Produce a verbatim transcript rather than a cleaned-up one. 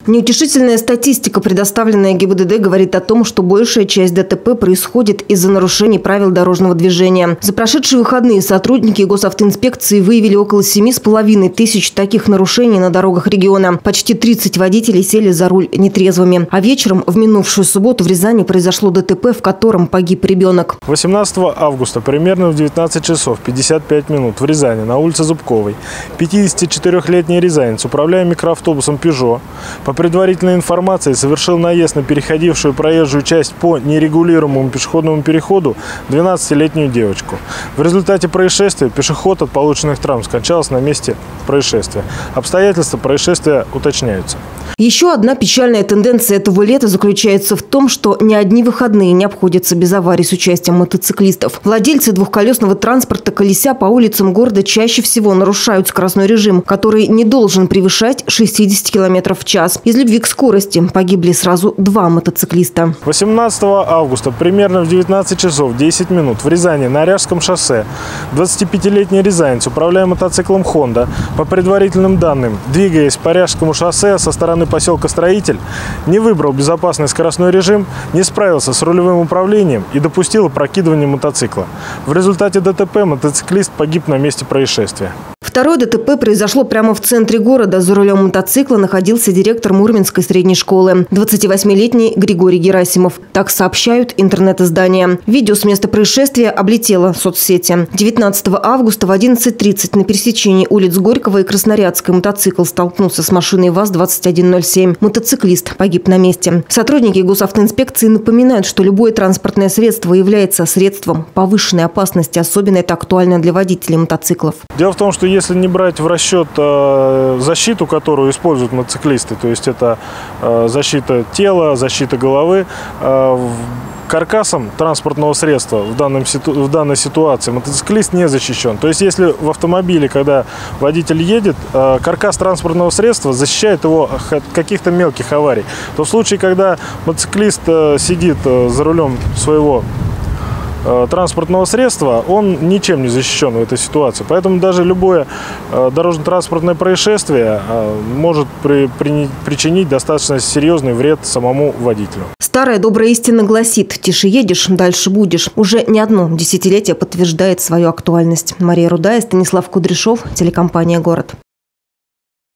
Неутешительная статистика, предоставленная ГИБДД, говорит о том, что большая часть ДТП происходит из-за нарушений правил дорожного движения. За прошедшие выходные сотрудники госавтоинспекции выявили около семи с половиной тысяч таких нарушений на дорогах региона. Почти тридцать водителей сели за руль нетрезвыми. А вечером в минувшую субботу в Рязани произошло ДТП, в котором погиб ребенок. восемнадцатого августа примерно в девятнадцать часов пятьдесят пять минут в Рязани на улице Зубковой пятидесятичетырёхлетний рязанец, управляя микроавтобусом «Пежо», по предварительной информации совершил наезд на переходившую проезжую часть по нерегулируемому пешеходному переходу двенадцатилетнюю девочку. В результате происшествия пешеход от полученных травм скончался на месте происшествия. Обстоятельства происшествия уточняются. Еще одна печальная тенденция этого лета заключается в том, что ни одни выходные не обходятся без аварий с участием мотоциклистов. Владельцы двухколесного транспорта, колеся по улицам города, чаще всего нарушают скоростной режим, который не должен превышать шестьдесят километров в час. Из любви к скорости погибли сразу два мотоциклиста. восемнадцатого августа примерно в девятнадцать часов десять минут в Рязани на Ряжском шоссе двадцатипятилетний рязанец, управляя мотоциклом «Хонда», по предварительным данным, двигаясь по Ряжскому шоссе со стороны поселка Строитель, не выбрал безопасный скоростной режим, не справился с рулевым управлением и допустил опрокидывание мотоцикла. В результате ДТП мотоциклист погиб на месте происшествия. Второе ДТП произошло прямо в центре города. За рулем мотоцикла находился директор Мурминской средней школы, двадцативосьмилетний Григорий Герасимов. Так сообщают интернет-издания. Видео с места происшествия облетело соцсети. девятнадцатого августа в одиннадцать тридцать на пересечении улиц Горького и Красноярской мотоцикл столкнулся с машиной ВАЗ двадцать один ноль семь. Мотоциклист погиб на месте. Сотрудники госавтоинспекции напоминают, что любое транспортное средство является средством повышенной опасности. Особенно это актуально для водителей мотоциклов. Дело в том, что если не брать в расчет э, защиту, которую используют мотоциклисты, то есть это э, защита тела, защита головы, э, каркасом транспортного средства в, данном, в данной ситуации мотоциклист не защищен. То есть если в автомобиле, когда водитель едет, э, каркас транспортного средства защищает его от каких-то мелких аварий, то в случае, когда мотоциклист э, сидит э, за рулем своего транспортного средства, он ничем не защищен в этой ситуации. Поэтому даже любое дорожно-транспортное происшествие может при, при, причинить достаточно серьезный вред самому водителю. Старая добрая истина гласит: тише едешь, дальше будешь. Уже не одно десятилетие подтверждает свою актуальность. Мария Рудая, Станислав Кудряшов, телекомпания «Город».